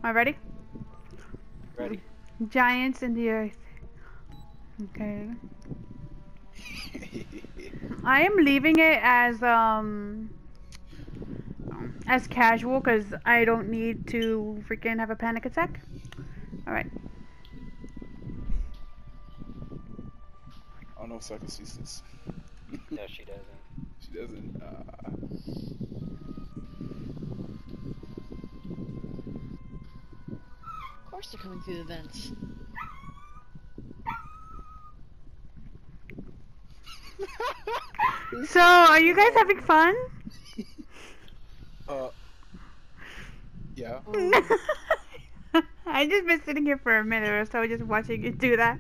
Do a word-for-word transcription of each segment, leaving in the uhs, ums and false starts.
I ready? Ready. Giants in the earth. Okay. I am leaving it as um as casual because I don't need to freaking have a panic attack. All right. I don't know if Psycho sees this. No, she doesn't. She doesn't. Uh... Of course they're coming through the vents. So, are you guys having fun? Uh. Yeah. I just been sitting here for a minute or so, just watching you do that.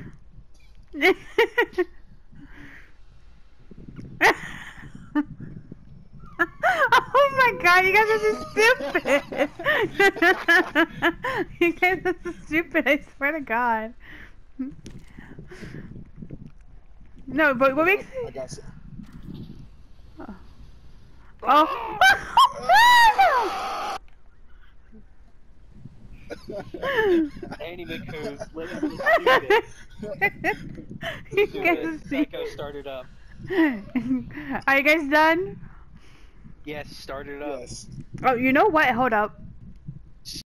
Oh my god, you guys are so stupid! You guys are so stupid, I swear to god. No, but what makes I got some. Oh! Annie McCoos, let's do this. You Do guys this. are Psycho started up. Are you guys done? Yes, started up. Yes. Oh, you know what? Hold up.